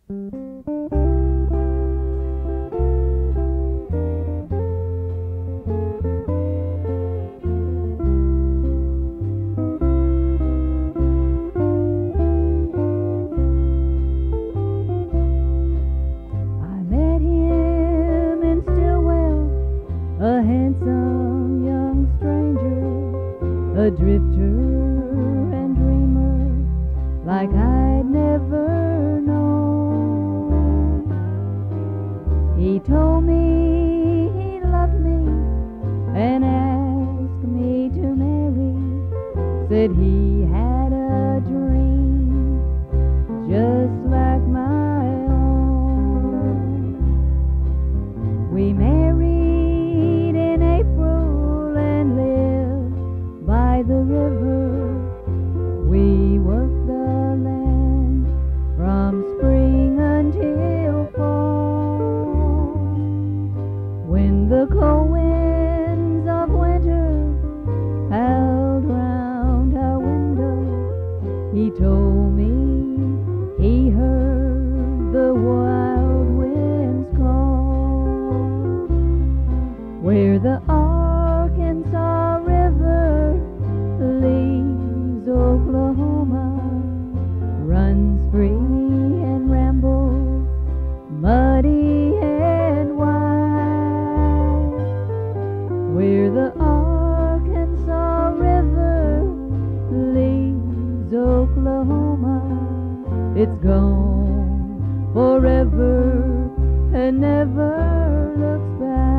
A handsome young stranger, a drifter and dreamer, like I'd never known. He told me he loved me and asked me to marry, said he had a dream just like my own. We married the river, we worked the land from spring until fall. When the cold winds of winter howled round our window, he told me he heard the wild winds call. Where the Arkansas River leaves Oklahoma, runs free and rambles, muddy and wide. Where the Arkansas River leaves Oklahoma, it's gone forever and never looks back.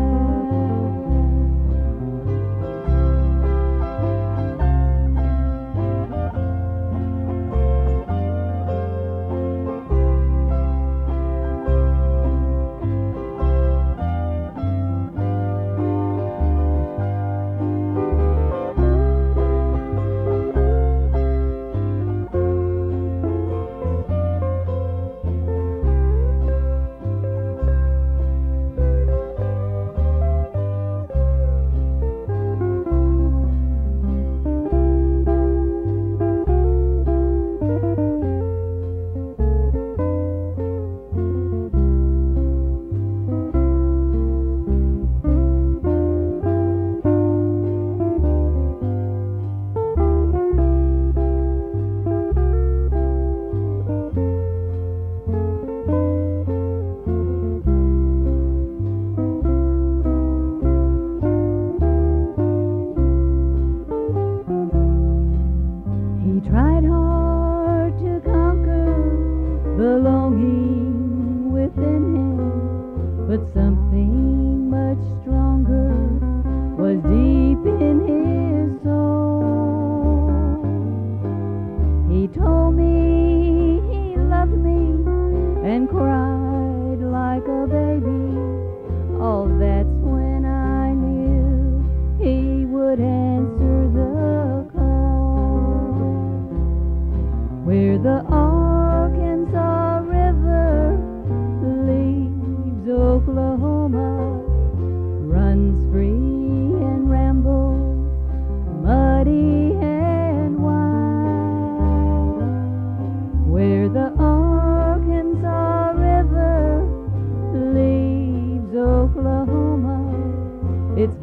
It's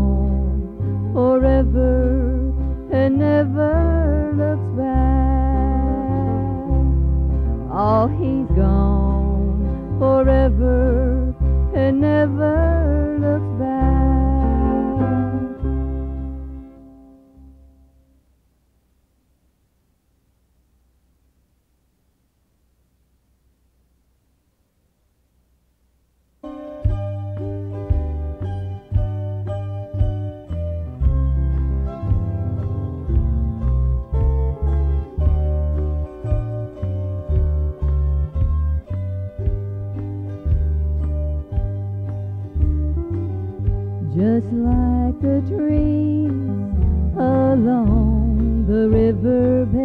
gone forever and never looks back. Oh, he's gone forever and never looks back. Just like the trees along the riverbed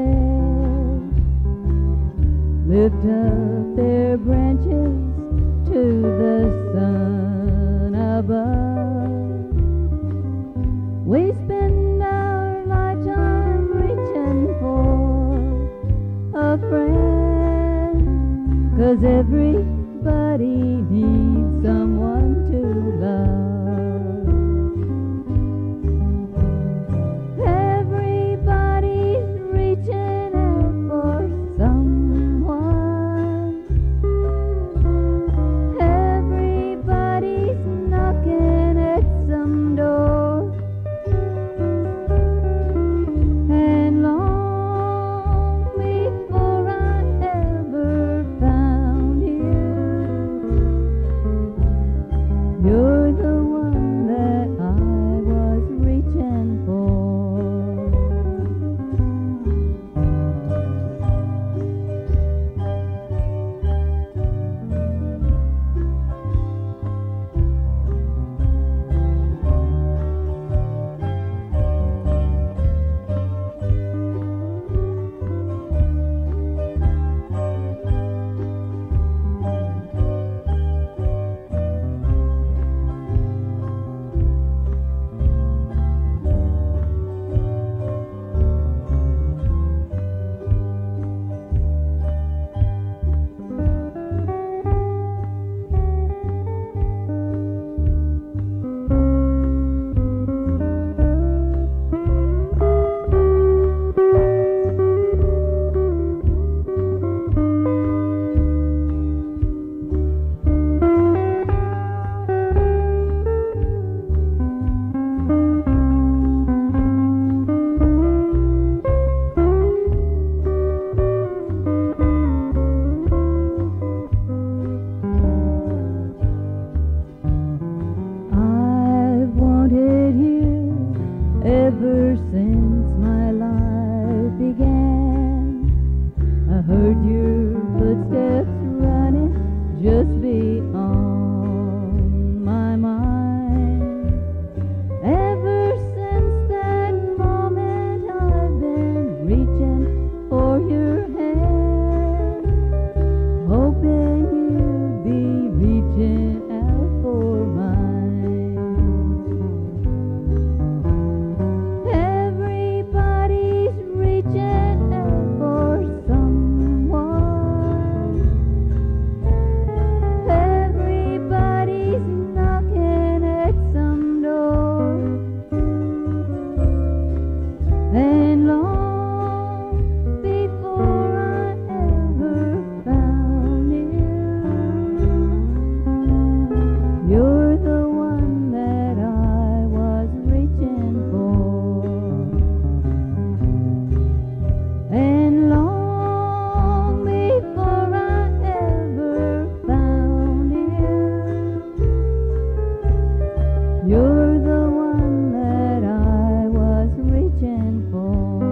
lift up their branches to the sun above, we spend our lifetime reaching for a friend 'cause everybody needs someone to love. Everybody's reaching out for someone. Everybody's knocking at some door. And long before I ever found you, you're the one that I was reaching for. I've wanted you ever since my life began. I heard your footsteps running just beyond my mind. Ever since that moment I've been reaching for your hand, hoping you'd be reaching out for mine. Everybody's reaching out for someone. Everybody's knocking at some door. And long before I ever found you, you're the one that I was reaching for. And long before I ever found you, you're the one that I was reaching for.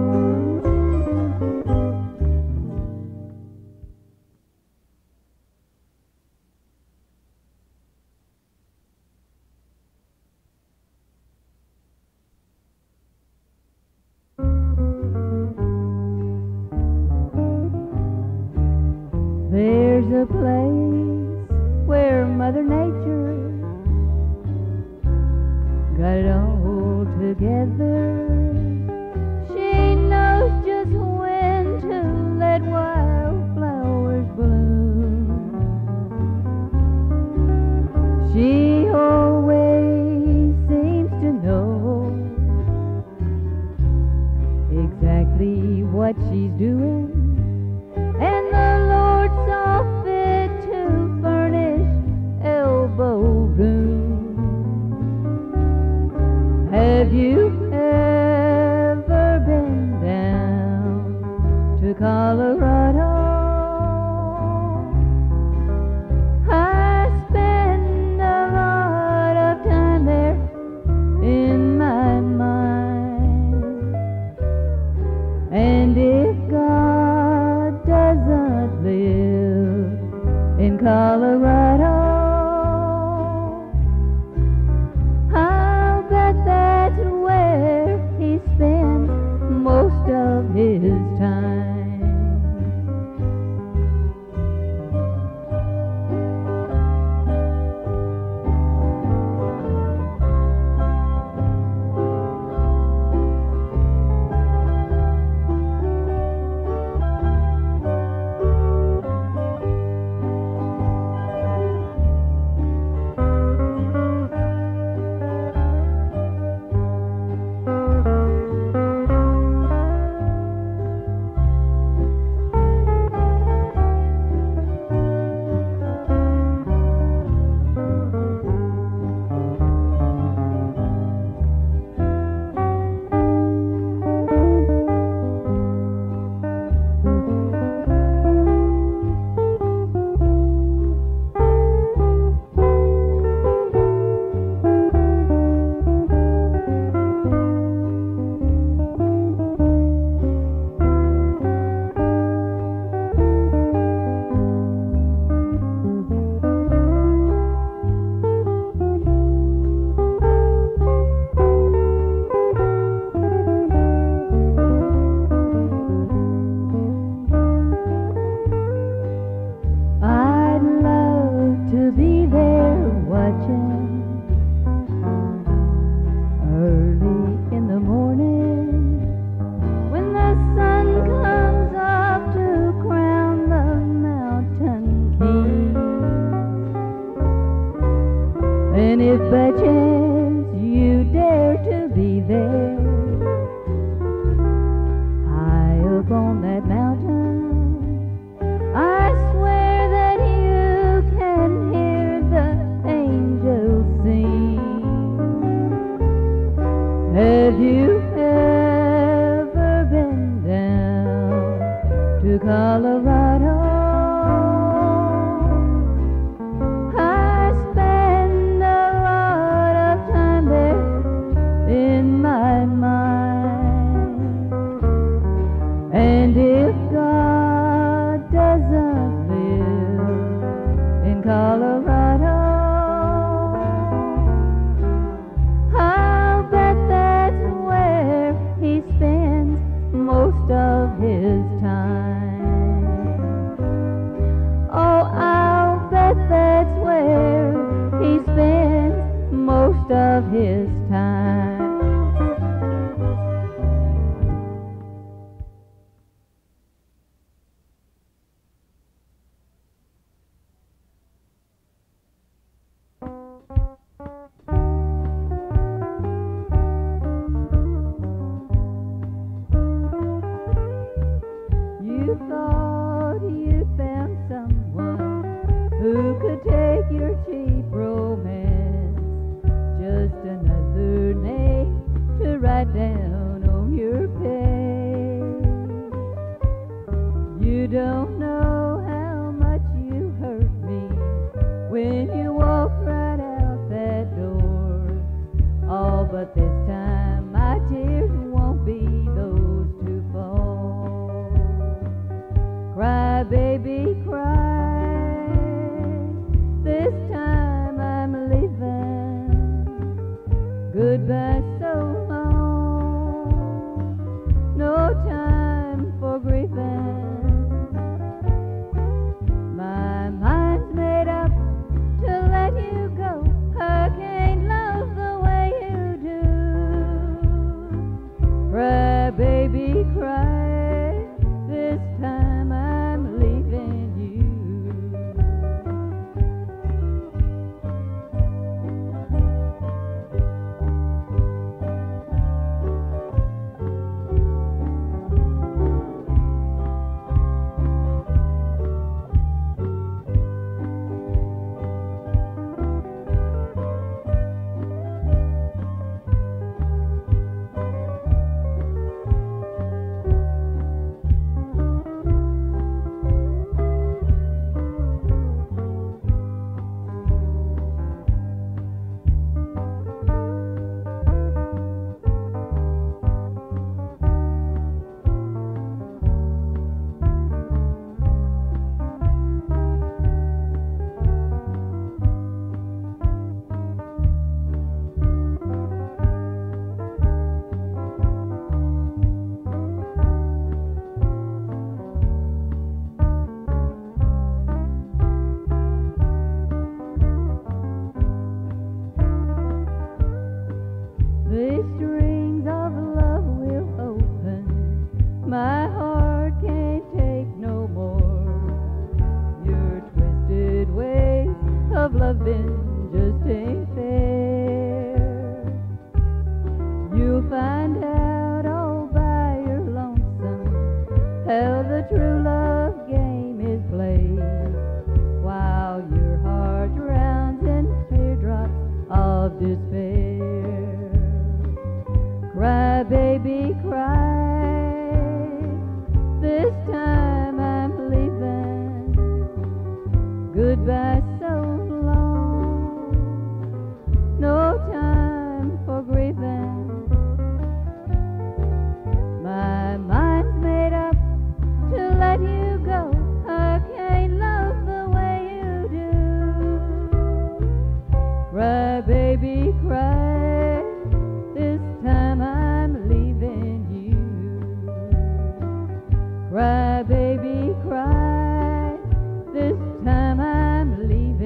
There's a place where Mother Nature got it all together. She knows just when to let wildflowers bloom. She always seems to know exactly what she's doing. And the Lord saw fit to furnish elbow room. Have you ever been down to Colorado? I spend a lot of time there in my mind. And if God doesn't live in Colorado, I'll bet that's where he spends most of his time. to be there watching early in the morning when the sun comes up to crown the mountain king. And if by chance you dare to be there high up on that mountain, I swear that you can hear the angels sing. Have you ever been down to Colorado? I spend a lot of time there in my mind. And if God doesn't live in Colorado, I'll bet that's where he spends most of his time. Oh, I'll bet that's where he spends most of his time. You thought you found someone who could take your cheap romance, just another name to write down on your page. You don't know how much you hurt me when you walked right out that door. Oh, but this time my tears won't be those to fall. Cry, baby, cry. This time I'm leaving. Goodbye so long. No time for grieving. My mind's made up to let you go. I can't love the way you do. Cry, baby, cry. This time I'm leaving you. The strings of love will open. My heart can't take no more. Your twisted ways of loving just ain't fair. You'll find out all by your lonesome how the true love game is played, while your heart drowns in teardrops of despair. Cry, baby, cry. This time I'm leaving. Goodbye so long. No time for grieving. My mind's made up to let you go. I can't love the way you do. Cry, baby, cry. This time I'm leaving you. Cry, baby, cry. This time I'm leaving.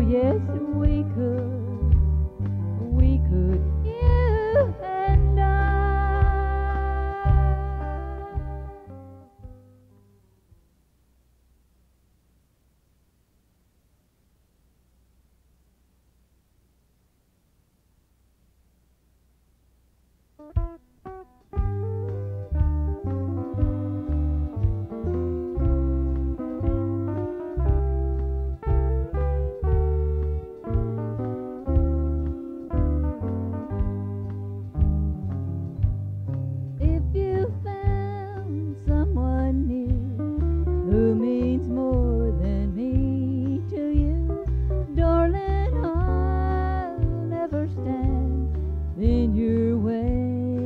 yes, we could, you and I. If you found someone new who means more than me to you, darling, I'll never stand in your way.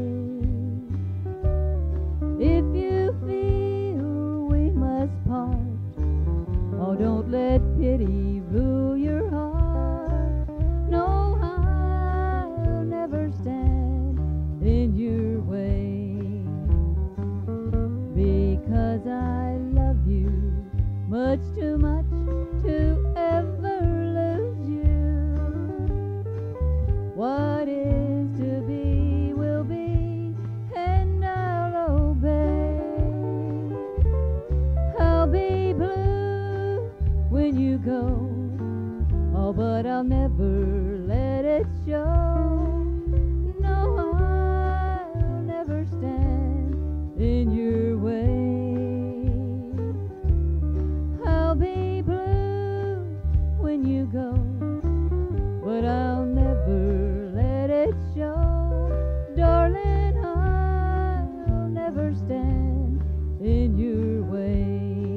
If you feel we must part, oh, don't let pity rule your heart. No, I'll never stand in your way, because I love you much too much to ever lose you. What is to be will be, and I'll obey. I'll be blue when you go, oh, but I'll never let it show. No, I'll never stand in your way. I'll be blue when you go, but I'll never let it show. Darling, I'll never stand in your way.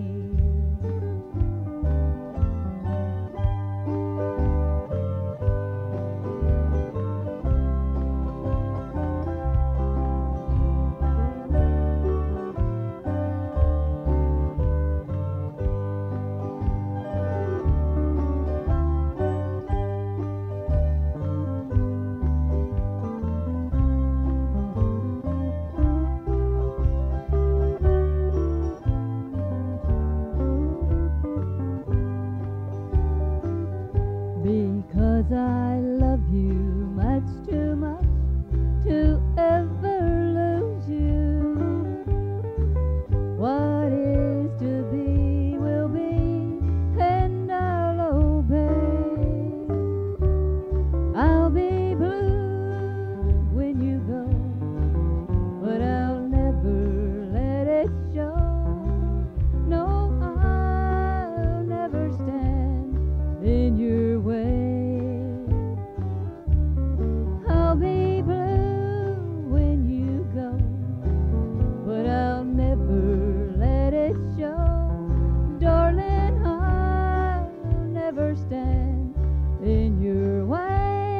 Because I love you much too much to ever lose you. What is to be will be, and I'll obey. I'll be blue when you go, but I'll never let it show. No, I'll never stand in your way. I'll be blue when you go, but I'll never let it show. Darling, I'll never stand in your way.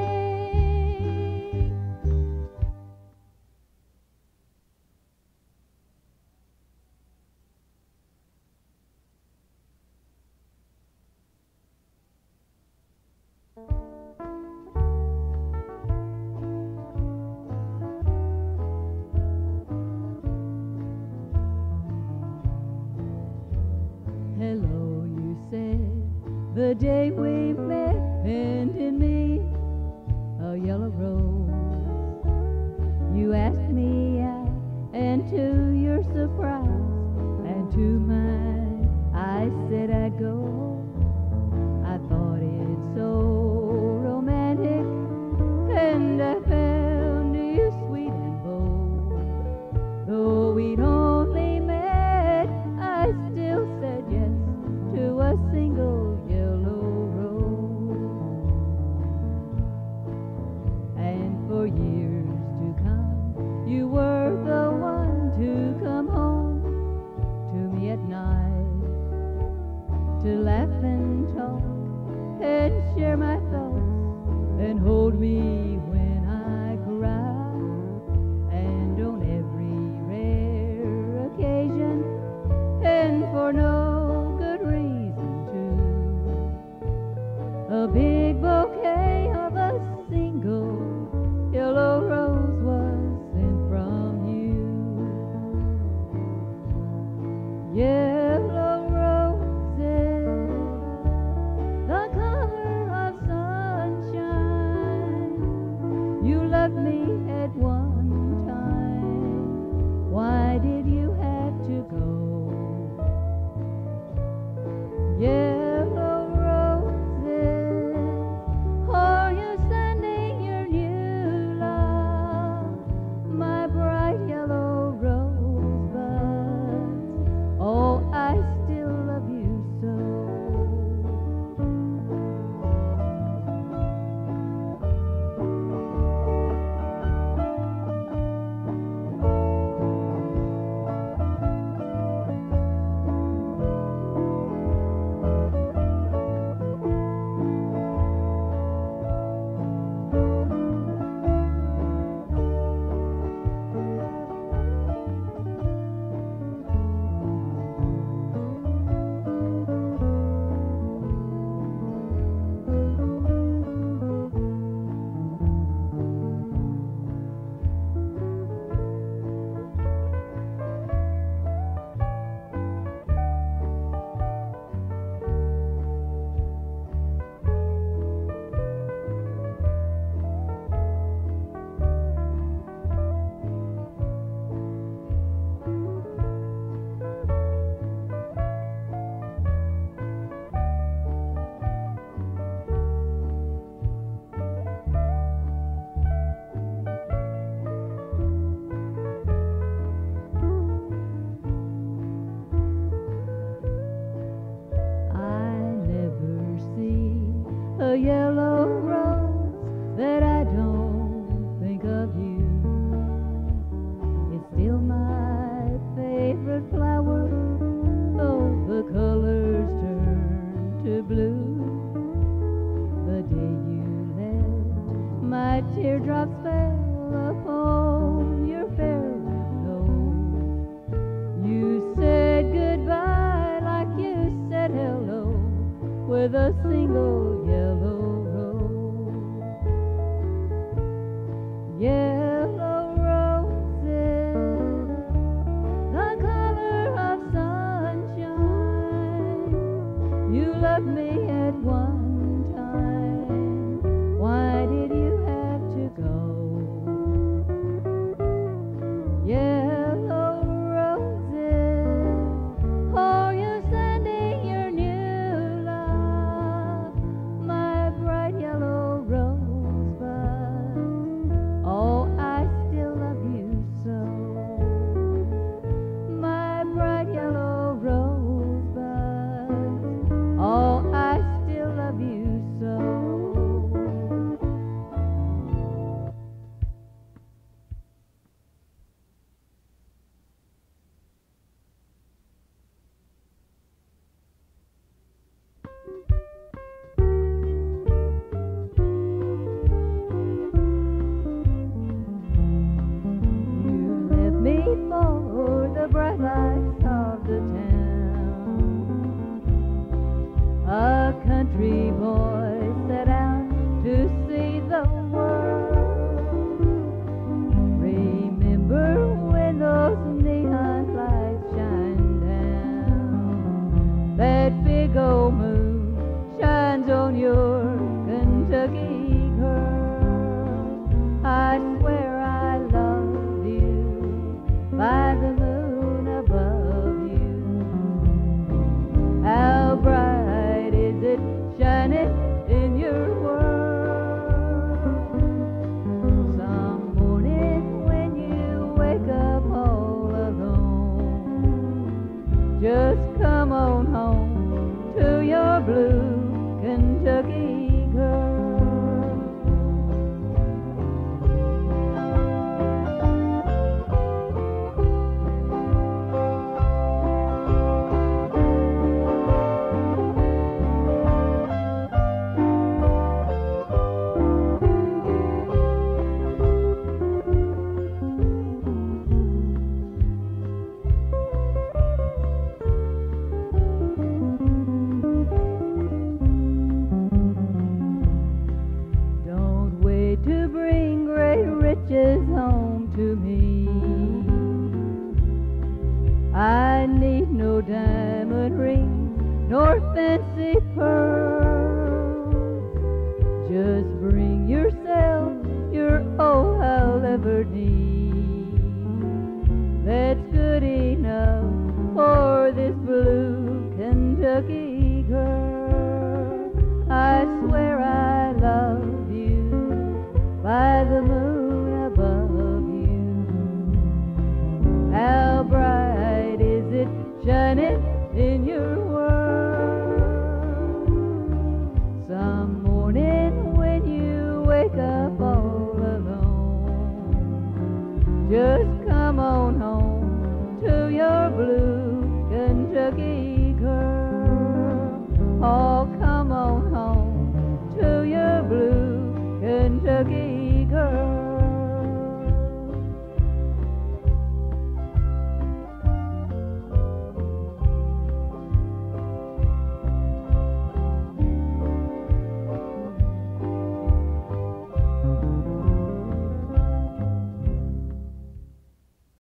Hello, you said, the day we met, handed me a yellow rose. You asked me out, and to your surprise, and to mine, I said I'd go. I thought it so romantic, and I found you sweet and bold. Though we'd only met, I still said yes to a single yellow rose. And for years to come, you were the one to come home to me at night, to laugh yellow rose that I don't think of you. It's still my favorite flower, though the colors turn to blue. The day you left, my teardrops fell upon your farewell note. You said goodbye like you said hello, with a single yellow rose. Yellow roses, the color of sunshine. You loved me at one time. Why did you have to go? Yellow roses, oh, you're sending your new love, my bright yellow rosebud. Oh, I still love you so, my bright yellow rosebud. Oh, I still love you so. You left me for the bright lights of the town. A country boy set out to see the world. Remember when those neon lights shine down? That big old moon shines on your Kentucky girl. I swear I love you by the moon above you. How bright is it shining in your world? Some morning when you wake up all alone, just come on home to your blue Kentucky girl. Don't wait to bring great riches home to me. I need no diamond rings nor fancy pearls. Just bring yourself your oh I'll ever need. That's good enough for this blue Kentucky girl. I swear I love you by the moon above you. How bright is it shining in your world? Some morning when you wake up all alone, just come on home to your blue Kentucky girl. Oh, come on home to your blue Kentucky girl.